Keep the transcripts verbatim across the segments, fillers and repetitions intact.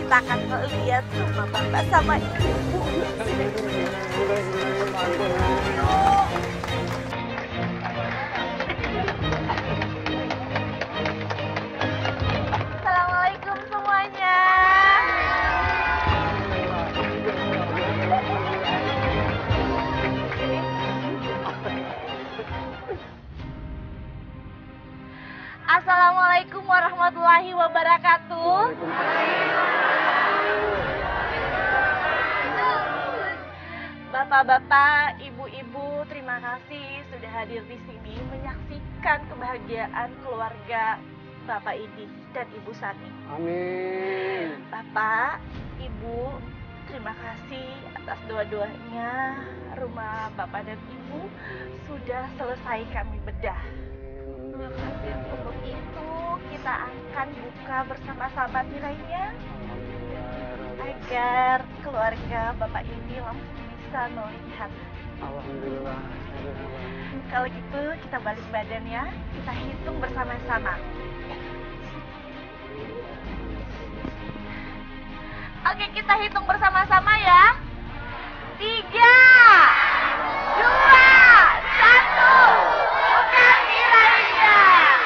kita akan melihat rumah bapak sama ibu. Assalamualaikum semuanya. Assalamualaikum warahmatullahi wabarakatuh. Bapak-bapak, ibu-ibu, terima kasih sudah hadir di sini menyaksikan kebahagiaan keluarga Bapak Idi dan Ibu Sani. Amin. Bapak, Ibu, terima kasih atas doa-doanya. Rumah Bapak dan Ibu sudah selesai kami bedah. Untuk itu kita akan buka bersama-sama nilainya agar keluarga Bapak ini langsung bisa melihat. Alhamdulillah. Kalau gitu kita balik badan ya, kita hitung bersama-sama. Oke, kita hitung bersama-sama ya. Tiga, dua, satu. Buka nilainya.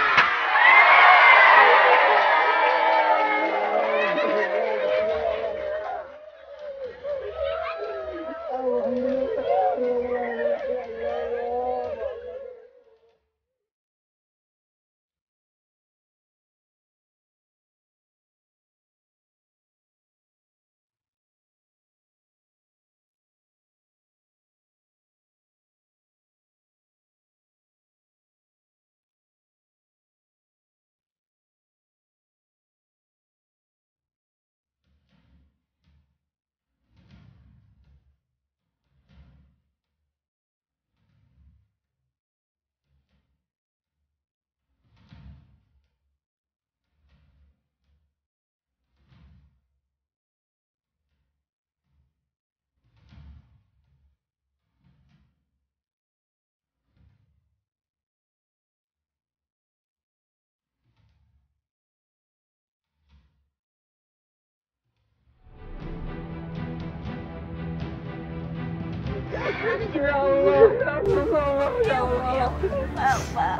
Ya Allah, ya Allah, Bapak.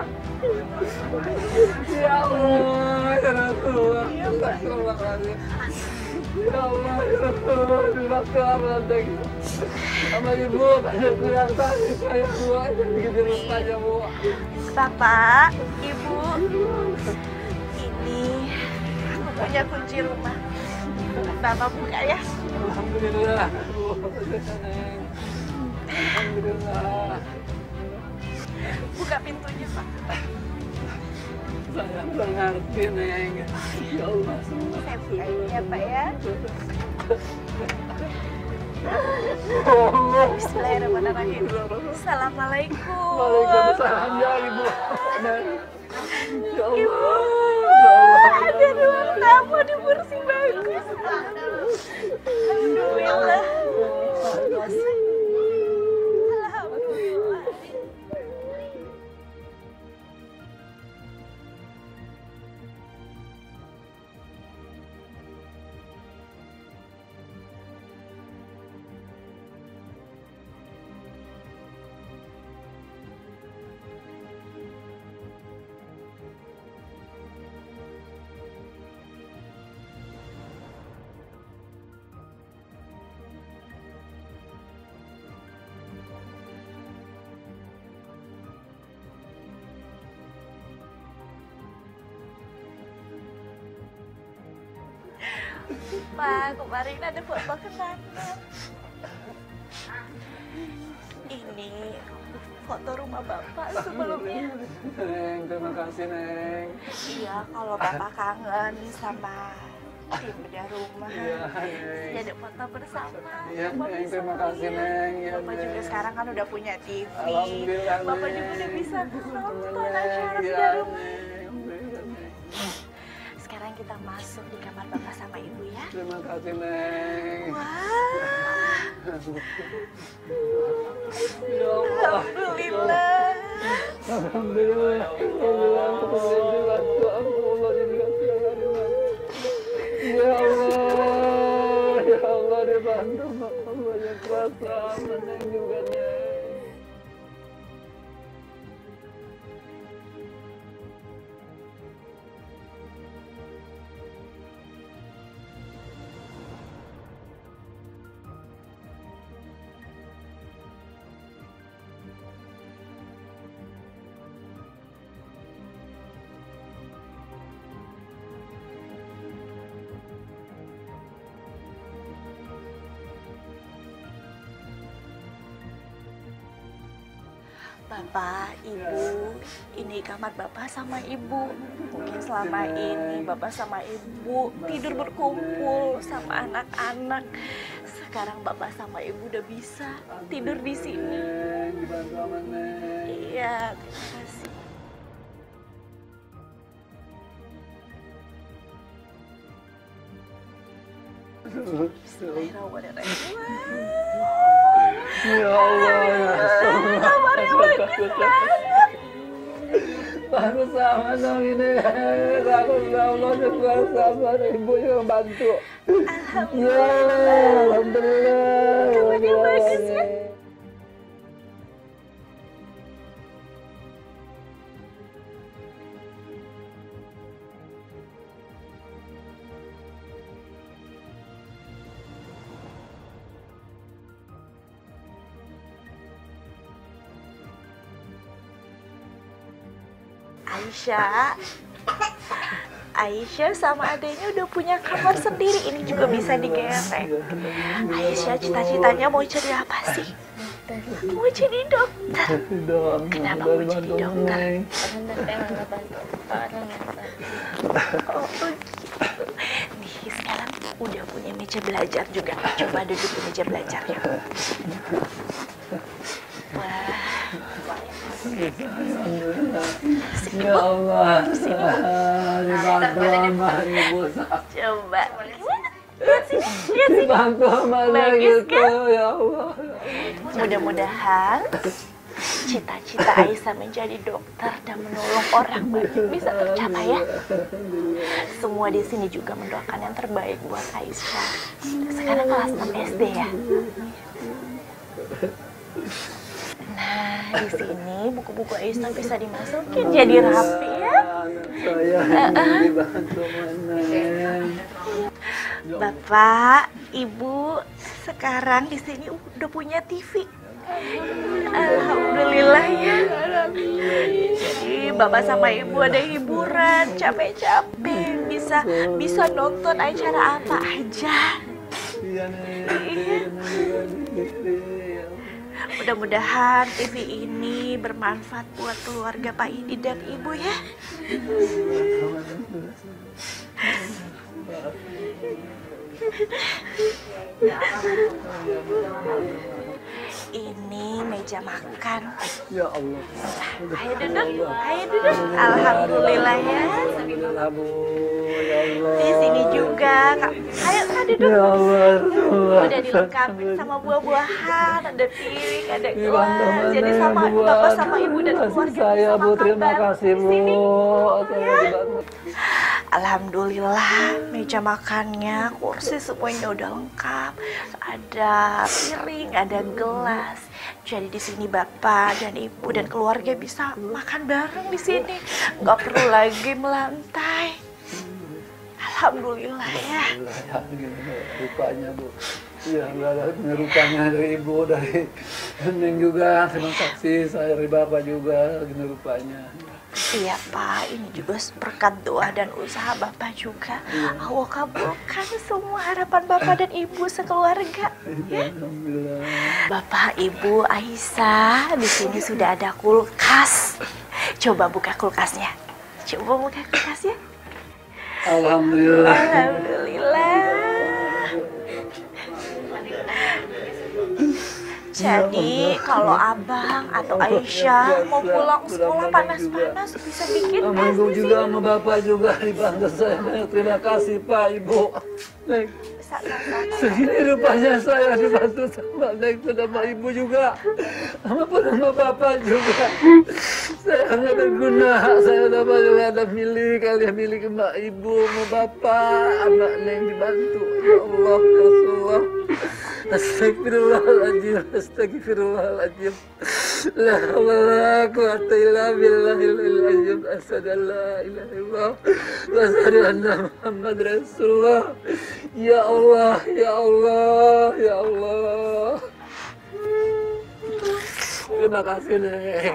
ya Allah, ya Rasulullah, ya Rasulullah, ya Allah, ya Rasulullah, dimaafkan sama ibu, saya yang tadi saya dua, begitu rupanya bu. Bapak, Ibu, ini aku punya kunci rumah. Bapak buka ya. Alhamdulillah. Alhamdulillah. Buka pintunya, Pak. Saya mengerti, Neng. Ya Allah. Saya bukain ya, Pak ya. Bismillahirrahmanirrahim. Assalamualaikum. Waalaikumsalam ya Ibu. Ya Ibu, Allah. ada ruang tamu, ada kursi bagus. Alhamdulillah. Alhamdulillah. Pak, kemarin ada foto kenangan. Ini foto rumah Bapak sebelumnya. Neng, terima kasih, Neng. Iya, kalau Bapak kangen sama tim bedah rumah, Iya, Neng. jadi foto bersama. Iya, Bapak Neng, bisa terima kasih, melihat. Neng. Iya, Bapak Neng. juga sekarang kan udah punya T V. Alhamdulillah, Bapak Neng. juga udah bisa nonton Neng, acara iya, bedah rumah. Neng. Alhamdulillah, Neng. Sekarang kita masuk di kamar Bapak sama Ibu ya. Terima kasih, Neng. Wah, Ya Allah. alhamdulillah. Alhamdulillah. Alhamdulillah. Alhamdulillah. Allah dikasih hari ini. Ya Allah. kuasa Neng juga Neng. Bapak, Ibu, ini kamar Bapak sama Ibu. Mungkin selama ini Bapak sama Ibu tidur berkumpul sama anak-anak. Sekarang Bapak sama Ibu udah bisa tidur di sini. Iya, terima kasih. Bismillahirrahmanirrahim. Ya Allah, ya Allah. Baru sama dong ini. Aku Allah juga sama ibu yang bantu. Ya, alhamdulillah. Kabarnya bagus ya. Aisyah, Aisyah sama adanya udah punya kamar sendiri. Ini juga bisa digerek. Aisyah cita-citanya mau jadi apa sih? Mau jadi dokter. Kenapa mau jadi dokter? Oh begitu. Nih sekarang udah punya meja belajar juga. Coba duduk di meja belajarnya. Wah. Ya Allah, dibantu sama ibu. Coba. Lihat sini, lihat sini. Dibantu sama Bagus gitu, kan? ya Allah. Mudah-mudahan cita-cita Aisyah menjadi dokter dan menolong orang banyak bisa tercapai ya. Semua di sini juga mendoakan yang terbaik buat Aisyah. Sekarang kelas enam S D ya. Nah, di sini buku-buku Aisyah bisa dimasukin jadi rapi ya. Saya dibantu mana? Bapak, Ibu, sekarang di sini udah punya T V. Alhamdulillah ya. Jadi Bapak sama Ibu ada hiburan, capek-capek bisa bisa nonton acara apa aja. Mudah-mudahan T V ini bermanfaat buat keluarga Pak Idi dan Ibu ya. Ini meja makan. Ya Allah. Ayo duduk, ayo duduk. Alhamdulillah ya. Alhamdulillah Bu, ya Allah. Di sini juga, Kak. Ayo Kak duduk. Ya Allah, Allah. Udah dilengkapi sama buah-buahan, ada piring, ada Dibantu gelas. mana Jadi sama Bu? Bapak sama Ibu dan Kasih keluarga saya bisa Bu, makan terima bareng kasih di Bu. sini. Saya dibantu. Alhamdulillah meja makannya, kursi semuanya udah lengkap. Ada piring, ada gelas. Jadi di sini Bapak dan Ibu dan keluarga bisa makan bareng di sini. Nggak perlu lagi melantai. Alhamdulillah ya. Alhamdulillah, ya, gini, rupanya Bu. Iya, ada rupanya dari Ibu, dari Neng juga, terima kasih. Saya dari Bapak juga, gini rupanya. Iya Pak, ini juga berkat doa dan usaha Bapak juga. Allah kabulkan semua harapan Bapak dan Ibu sekeluarga. Ya. Alhamdulillah. Bapak, Ibu, Aisyah, di sini sudah ada kulkas. Coba buka kulkasnya. Coba buka kulkasnya. Alhamdulillah. Alhamdulillah. Jadi kalau abang atau Aisyah mau pulang sekolah panas-panas bisa bikin Sama es Ibu di juga, sini. sama Bapak juga dibantu saya. Terima kasih Pak, Ibu. Neng, Sama-sama. segini rupanya saya dibantu sama Neng, sama Ibu juga. Sama pun sama Bapak juga. Saya nggak berguna. Saya dapat juga ada milik, kalian milik sama Ibu, sama Bapak, sama Neng dibantu. Ya Allah, ya Rasulullah. Astagfirullahaladzim, astagfirullahaladzim. La haula wala quwwata illa billahil azim. Asyhadu an la ilaha illallah wa asyhadu anna Muhammad Rasulullah. Ya Allah, ya Allah, ya Allah. Terima kasih, Neng.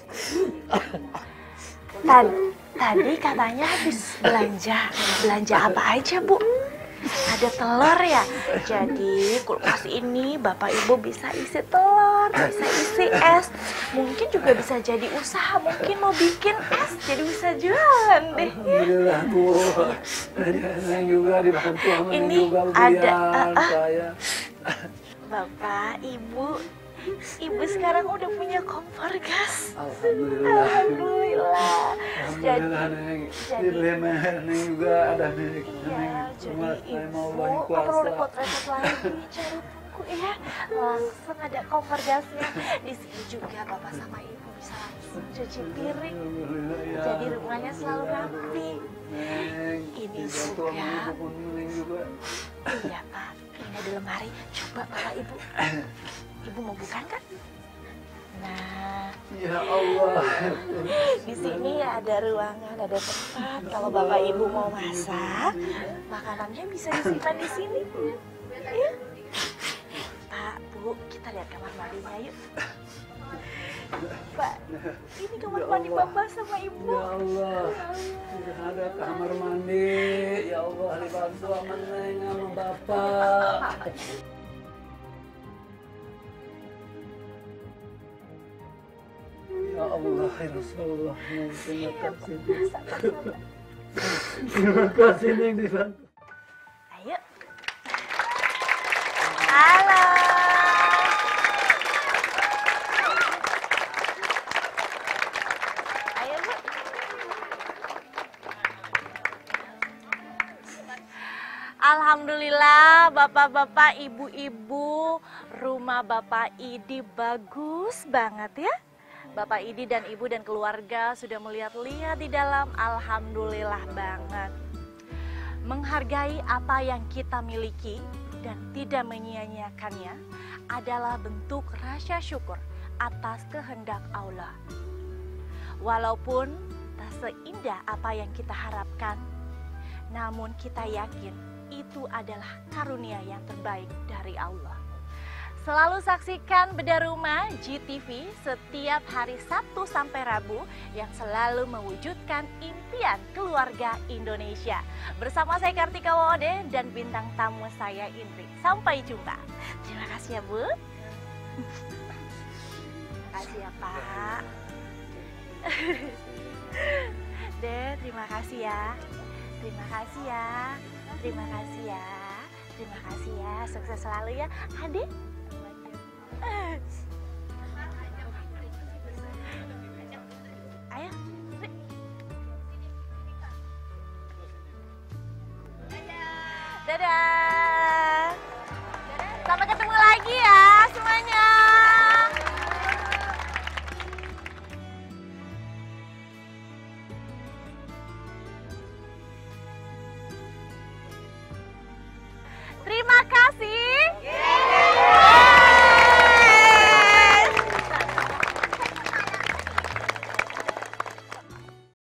Tadi, tadi katanya habis belanja. Belanja apa aja, Bu? Ada telur ya? Jadi kulkas ini Bapak Ibu bisa isi telur, bisa isi es. Mungkin juga bisa jadi usaha, mungkin mau bikin es, jadi bisa jualan deh. Alhamdulillah, Bu. Neng juga dibantu sama Neng Ini juga ada, ujian uh, uh. saya. Bapak, Ibu, Ibu sekarang udah punya kompor gas. Alhamdulillah. Alhamdulillah. Alhamdulillah, Neng. jadi- Di Neng juga ada Neng. Iya, jadi Neng mau Ibu banyak nggak perlu kuasa. repot-repot lagi cari buku ya. Langsung ada kompor gasnya. Di sini juga Bapak sama Ibu bisa langsung cuci piring. Alhamdulillah, ya. Jadi rumahnya selalu rapi. Neng, Ini dibantu sama juga. Ibu pun Neng juga. Iya Pak, ini ada lemari. Coba Bapak Ibu. Ibu mau buka nggak? Nah, Ya Allah. di sini ada ruangan, ada tempat. Kalau Bapak Ibu mau masak, makanannya bisa disimpan di sini. Ya. Pak, Bu, kita lihat kamar mandinya yuk. Pak, ini kamar mandi Bapak sama Ibu. Ya Allah. Sudah ada kamar mandi. Ya Allah, dibantu sama Neng sama Bapak. Ya Allah, ya Rasulullah. Neng, terima kasih. Terima kasih, Neng, dibantu. Ayo. Halo. Ayo, Bu. Alhamdulillah, Bapak-bapak, Ibu-ibu, rumah Bapak Idi bagus banget ya. Bapak Idi dan Ibu dan keluarga sudah melihat-lihat di dalam, alhamdulillah banget. Menghargai apa yang kita miliki dan tidak menyia-nyiakannya adalah bentuk rasa syukur atas kehendak Allah. Walaupun tak seindah apa yang kita harapkan, namun kita yakin itu adalah karunia yang terbaik dari Allah. Selalu saksikan Bedah Rumah G T V setiap hari Sabtu sampai Rabu yang selalu mewujudkan impian keluarga Indonesia. Bersama saya Kartika Wode dan bintang tamu saya Indri. Sampai jumpa. Terima kasih ya Bu. Terima kasih ya Pak. Deh, terima kasih ya. Terima kasih ya. Terima kasih ya. Terima kasih ya. Sukses selalu ya. Adik. Ayo. Dadah.